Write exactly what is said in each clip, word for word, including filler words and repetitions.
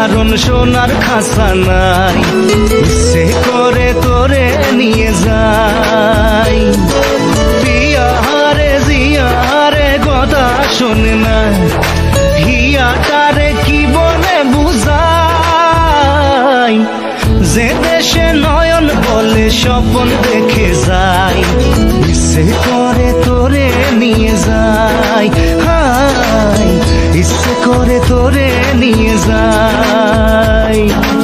বারণ সোনার খাসা নাই, ইচ্ছে করে তোরে নিয়ে যাই। পিয়ারে জিয়ারে কথা শোনে না, হিয়াটারে কি বলে বুঝাই। যে দেশে নয়ন বলে স্বপ্ন দেখে যাই, ইচ্ছে করে তোরে নিয়ে যাই। হাই ইচ্ছে করে তোরে নিয়ে যাই।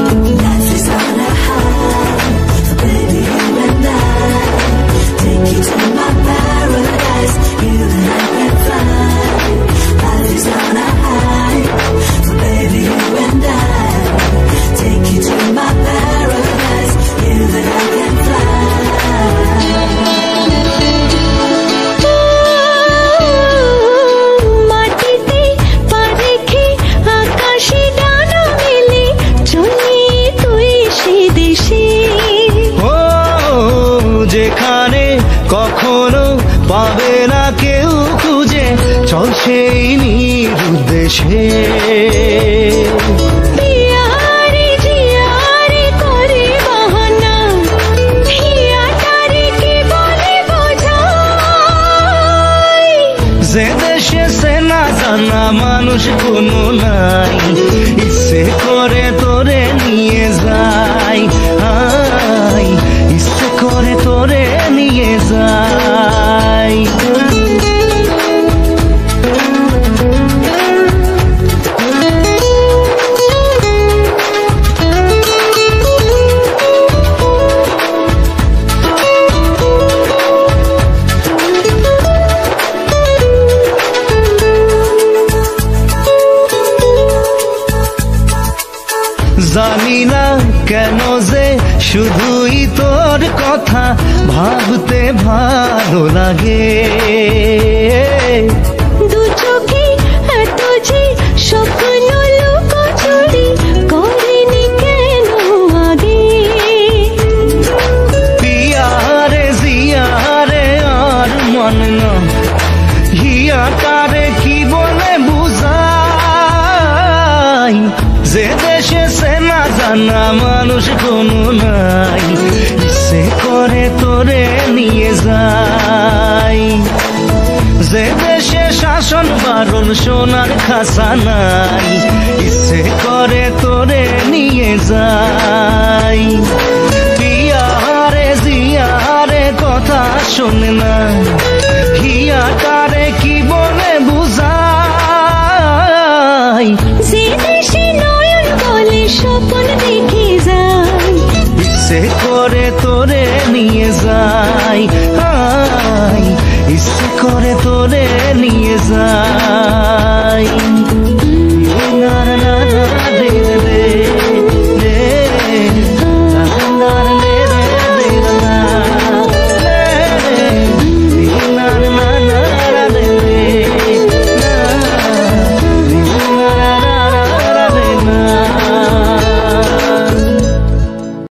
যেখানে কখনো পাবে না কেউ খুঁজে, চল সেই নিরুদ্দেশে। পিয়ারে জিয়ারে করে বাহানা, হিয়াটারে কি বলে বোঝাই। যে দেশে সে না জানা মানুষ কোনো নাই, ইচ্ছে করে তোরে নিয়ে যাই। হাই ইচ্ছে করে তোরে নিয়ে যাই। জানি না কেন যে শুধুই তোর কথা ভাবতে ভালো লাগে। দু চোখে এত যে স্বপ্ন লুকোচুরি করিনি কেন আগে। পিয়ারে জিয়ারে আর মন না, হিয়াটারে কি বলে বুঝাই। যে দেশে সে না জানা মানুষ কোনো নাই, ইচ্ছে করে তোরে নিয়ে যাই। যে দেশে শাসন বারণ সোনার খাসা নাই, ইচ্ছে করে তোরে নিয়ে যাই। পিয়ারে জিয়ারে কথা শোনে না, হিয়াটারে কি বলে বুঝাই। যে দেশে নয়ন বলে স্বপ্ন দেখে যাই, ইচ্ছে করে তোরে নিয়ে যাই। হাই ইচ্ছে করে তোরে নিয়ে যাই।